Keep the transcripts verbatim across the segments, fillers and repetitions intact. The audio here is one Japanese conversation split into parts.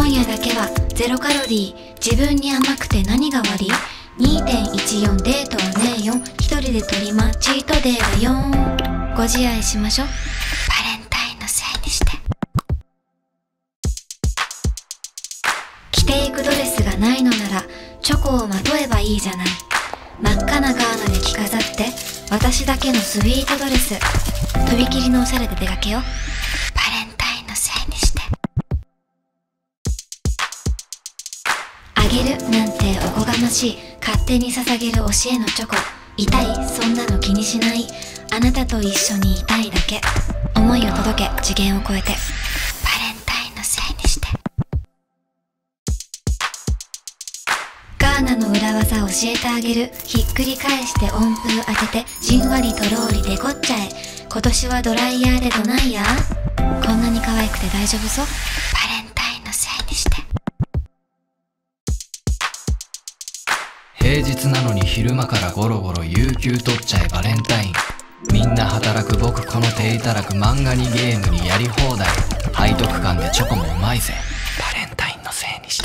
今夜だけはゼロカロリー、自分に甘くて何が悪い？ にてんいちよん デートはねえよ、一人で取り待チートデーだよ。ご自愛しましょ、バレンタインのせいにして。着ていくドレスがないのならチョコをまとえばいいじゃない。真っ赤なガーナで着飾って私だけのスイートドレス、とびきりのおしゃれで出かけよう、バレンタインのせいにして。あげるなんておこがましい、勝手に捧げる推しへのチョコ。痛い？そんなの気にしない。あなたと一緒にいたいだけ。思いを届け、次元を超えて、バレンタインのせいにして。ガーナの裏技教えてあげる。ひっくり返して温風当てて、じんわりとろーりデコっちゃえ。今年はドライヤーでどないや。こんなに可愛くて大丈夫そう、バレンタインのせいにして。 平日なのに昼間からゴロゴロ有給取っちゃえバレンタイン。みんな働く僕この手いただく、漫画にゲームにやり放題。背徳感でチョコもうまいぜ、バレンタインのせいにして。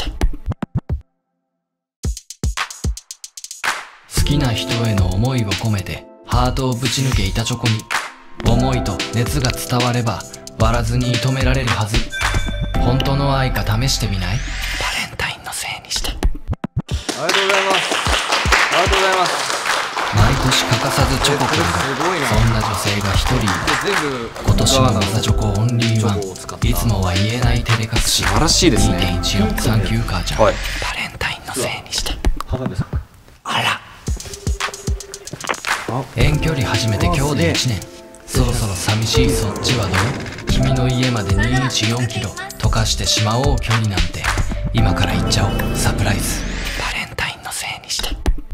好きな人への思いを込めてハートをぶち抜け板チョコに。思いと熱が伝われば割らずに射止められるはず。本当の愛か試してみない？バレンタインのせいにして。 ありがとうございます。ありがとうございます。 毎年欠かさずチョコくんが、そんな女性が一人いる。今年もまさチョコオンリーワン。いつもは言えない照れ隠し。 素晴らしいですね。 にてんいちよん サンキュー母ちゃん、バレンタインのせいにして。 浜辺さん、 あら、遠距離始めて今日でいちねん。そろそろ寂しいそっちはどう？君の家までにじゅういちよんキロ溶かしてしまおう距離なんて。今から行っちゃおうサプライズ、バレンタインのせいにして。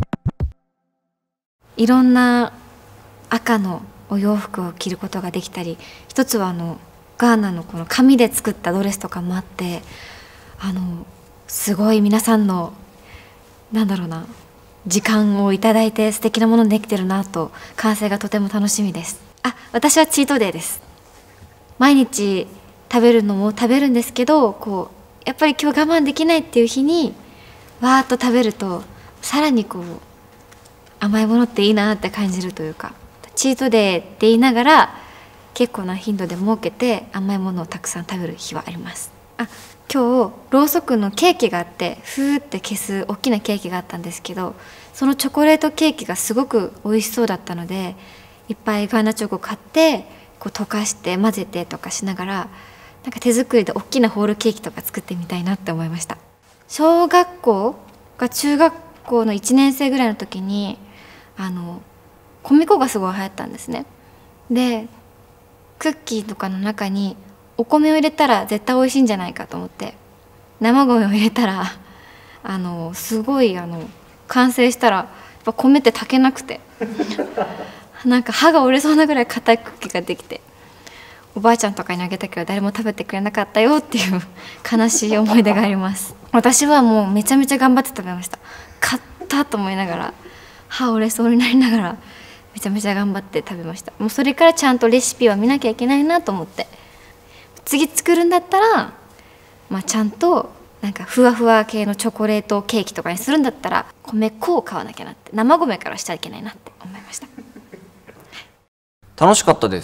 いろんな赤のお洋服を着ることができたり、一つはあのガーナのこの紙で作ったドレスとかもあって、あのすごい皆さんのなんだろうな、時間をいただいて素敵なものにできてるなと、完成がとても楽しみです。あ、私はチートデーです。毎日食べるのも食べるんですけど、こうやっぱり今日我慢できないっていう日にわーっと食べると、さらにこう甘いものっていいなって感じるというか、チートデーって言いながら結構な頻度で設けて甘いものをたくさん食べる日はあります。あ、今日ろうそくのケーキがあって、ふーって消す大きなケーキがあったんですけど、そのチョコレートケーキがすごく美味しそうだったので、いっぱいガーナチョコ買ってこう溶かして混ぜてとかしながら、なんか手作りで大きなホールケーキとか作ってみたいなって思いました。小学校が中学校のいちねん生ぐらいの時にあの米粉がすごい流行ったんですね。でクッキーとかの中にお米を入れたら絶対美味しいんじゃないかと思って、生米を入れたらあのすごいあの完成したらやっぱ米って炊けなくてなんか歯が折れそうなぐらい硬いクッキーができて、おばあちゃんとかにあげたけど誰も食べてくれなかったよっていう悲しい思い出があります。私はもうめちゃめちゃ頑張って食べました。買ったと思いながら、歯折れそうになりながらめちゃめちゃ頑張って食べました。もうそれからちゃんとレシピは見なきゃいけないなと思って、次作るんだったら、まあ、ちゃんとなんかふわふわ系のチョコレートケーキとかにするんだったら米粉を買わなきゃなって、生米からしちゃいけないなって思いました。 楽しかったです。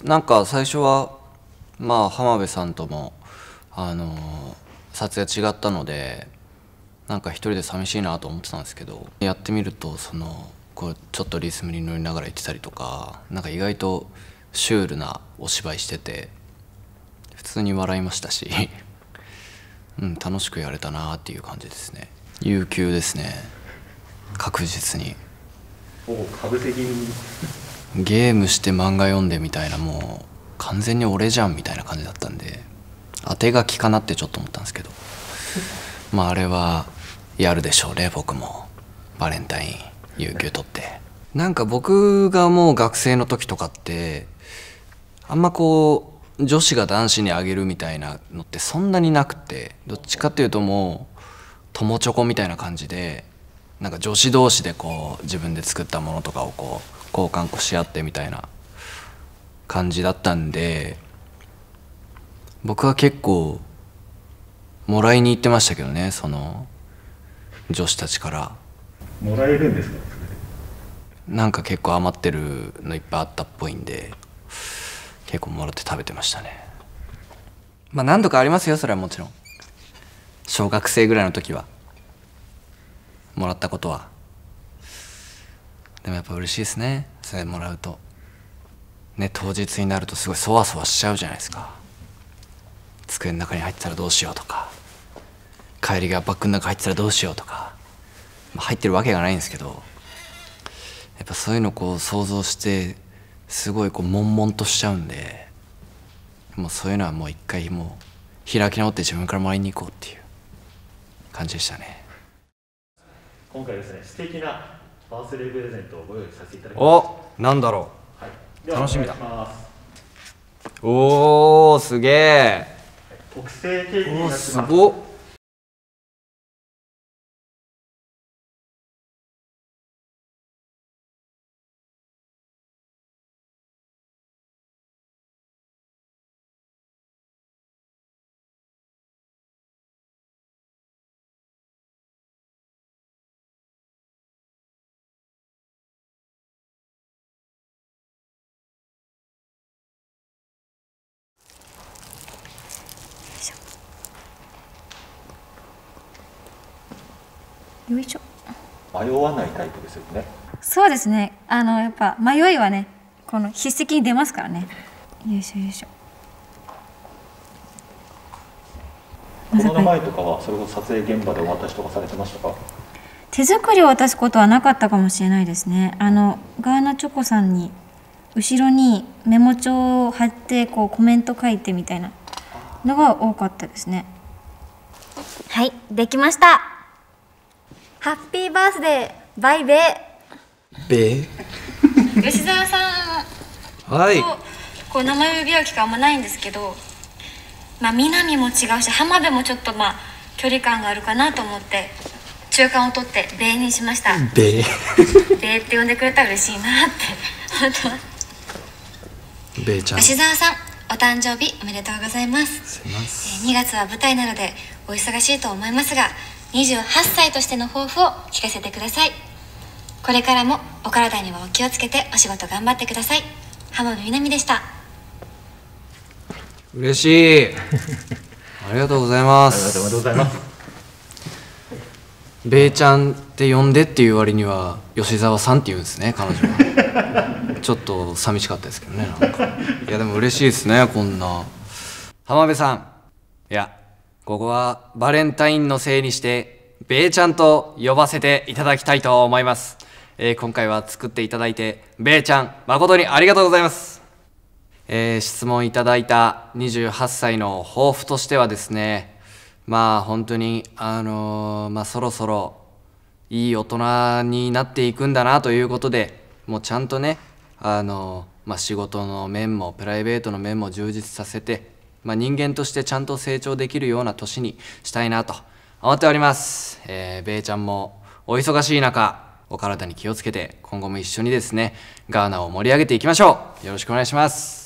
なんか最初はまあ浜辺さんともあの撮影違ったので、なんか一人で寂しいなと思ってたんですけど、やってみるとそのこうちょっとリズムに乗りながら言ってたりとか、なんか意外とシュールなお芝居してて普通に笑いましたしうん、楽しくやれたなっていう感じですね。有給ですね、確実に。 ほぼ株的にゲームして漫画読んでみたいな、もう完全に俺じゃんみたいな感じだったんで、当て書きかなってちょっと思ったんですけどまああれはやるでしょうね。僕もバレンタイン有給取って、なんか僕がもう学生の時とかってあんまこう女子が男子にあげるみたいなのってそんなになくて、どっちかっていうともう友チョコみたいな感じで、なんか女子同士でこう自分で作ったものとかをこう交換し合ってみたいな感じだったんで、僕は結構もらいに行ってましたけどね、その女子たちから。 もらえるんですか？ なんか結構余ってるのいっぱいあったっぽいんで、結構もらって食べてましたね。まあ何度かありますよ、それはもちろん。小学生ぐらいの時はもらったことは。でもやっぱ嬉しいですね、それもらうとね。当日になるとすごいそわそわしちゃうじゃないですか。机の中に入ってたらどうしようとか、帰りがバッグの中入ってたらどうしようとか、まあ、入ってるわけがないんですけど、やっぱそういうのをこう想像してすごいこう悶々としちゃうんで、もうそういうのはもう一回もう開き直って自分からもらいに行こうっていう感じでしたね。 今回ですね、素敵なバースデープレゼントをご用意させていただきます。 お、なんだろはい、 う、楽しみだ。 お願いします。 おー、すげえ。 特製ケーキになってます。 すごっ。 よいしょ。 迷わないタイプですよね。 そうですね。あのやっぱ迷いはね、この筆跡に出ますからね。よいしょよいしょ。 コロナ前とかはそれこそ撮影現場でお渡しとかされてましたか？ 手作りを渡すことはなかったかもしれないですね。あのガーナチョコさんに後ろにメモ帳を貼ってこうコメント書いてみたいなのが多かったですね。はい、できました。ハッピーバースデーバイベイ。 べ吉澤さんはい。 とこう名前呼び合う機会あんまないんですけど、まあ南も違うし浜辺もちょっとまあ距離感があるかなと思って中間を取ってベイにしました。 べベイって呼んでくれたら嬉しいなって本当は。 べいちゃん、 吉澤さん、お誕生日おめでとうございます。 すいません。 にがつは舞台なのでお忙しいと思いますが、にじゅうはっさいとしての抱負を聞かせてください。これからもお体にはお気をつけてお仕事頑張ってください。浜辺美波でした。 嬉しい。ありがとうございまありがとうす。 ございます。 べいちゃんって呼んでっていう割には吉沢さんって言うんですね、彼女は。ちょっと寂しかったですけどね、なんか。いやでも嬉しいですね、こんな。浜辺さん、いやここはバレンタインのせいにしてべいちゃんと呼ばせていただきたいと思います。えー、今回は作っていただいてべいちゃん誠にありがとうございます。えー、質問いただいたにじゅうはっさいの抱負としてはですね、まあ本当にあのー、まあそろそろいい大人になっていくんだなということで、もうちゃんとね、あのー、まあ仕事の面もプライベートの面も充実させて、まあ人間としてちゃんと成長できるような年にしたいなと思っております。えー、べいちゃんもお忙しい中、お体に気をつけて今後も一緒にですね、ガーナを盛り上げていきましょう。よろしくお願いします。